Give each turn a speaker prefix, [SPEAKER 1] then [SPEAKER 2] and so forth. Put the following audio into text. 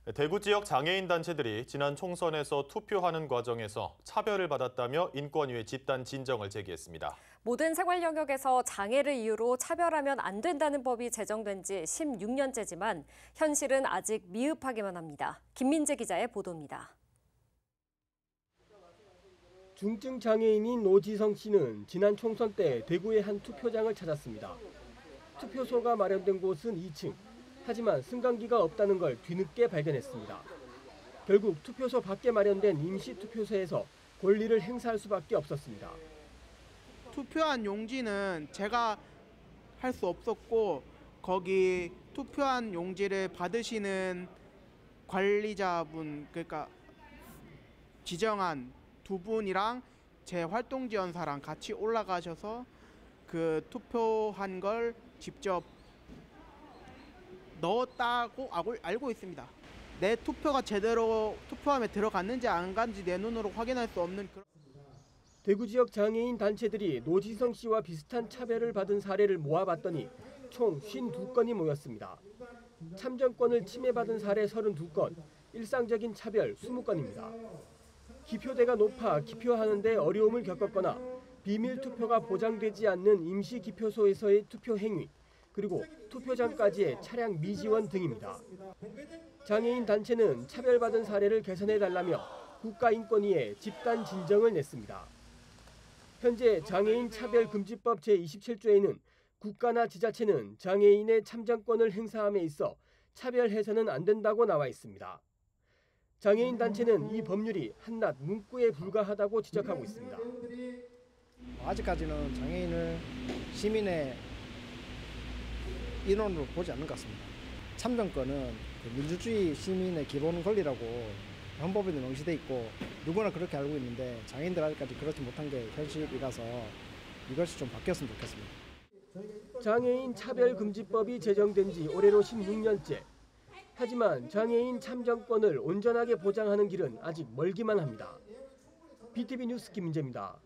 [SPEAKER 1] 대구 지역 장애인 단체들이 지난 총선에서 투표하는 과정에서 차별을 받았다며 인권위에 집단 진정을 제기했습니다.
[SPEAKER 2] 모든 생활 영역에서 장애를 이유로 차별하면 안 된다는 법이 제정된 지 16년째지만 현실은 아직 미흡하기만 합니다. 김민재 기자의 보도입니다.
[SPEAKER 3] 중증 장애인인 노지성 씨는 지난 총선 때 대구의 한 투표장을 찾았습니다. 투표소가 마련된 곳은 2층. 하지만 승강기가 없다는 걸 뒤늦게 발견했습니다. 결국 투표소 밖에 마련된 임시 투표소에서 권리를 행사할 수밖에 없었습니다.
[SPEAKER 4] 투표한 용지는 제가 할 수 없었고 거기 투표한 용지를 받으시는 관리자분, 그러니까 지정한 두 분이랑 제 활동 지원사랑 같이 올라가셔서 그 투표한 걸 직접 넣었다고 알고 있습니다. 내 투표가 제대로 투표함에 들어갔는지 안 갔는지 내 눈으로 확인할 수 없는 그런.
[SPEAKER 3] 대구 지역 장애인 단체들이 노지성 씨와 비슷한 차별을 받은 사례를 모아봤더니 총 52건이 모였습니다. 참정권을 침해받은 사례 32건, 일상적인 차별 20건입니다. 기표대가 높아 기표하는데 어려움을 겪었거나 비밀 투표가 보장되지 않는 임시 기표소에서의 투표 행위, 그리고 투표장까지의 차량 미지원 등입니다. 장애인 단체는 차별받은 사례를 개선해달라며 국가인권위에 집단 진정을 냈습니다. 현재 장애인 차별금지법 제27조에는 국가나 지자체는 장애인의 참정권을 행사함에 있어 차별해서는 안 된다고 나와 있습니다. 장애인 단체는 이 법률이 한낱 문구에 불과하다고 지적하고 있습니다.
[SPEAKER 5] 아직까지는 장애인을 시민의 인원으로 보지 않는 것 같습니다. 참정권은 민주주의 시민의 기본 권리라고 헌법에도 명시돼 있고 누구나 그렇게 알고 있는데 장애인들 아직까지 그렇지 못한 게 현실이라서 이것이 좀 바뀌었으면 좋겠습니다.
[SPEAKER 3] 장애인 차별금지법이 제정된 지 올해로 16년째. 하지만 장애인 참정권을 온전하게 보장하는 길은 아직 멀기만 합니다. BTV 뉴스 김민재입니다.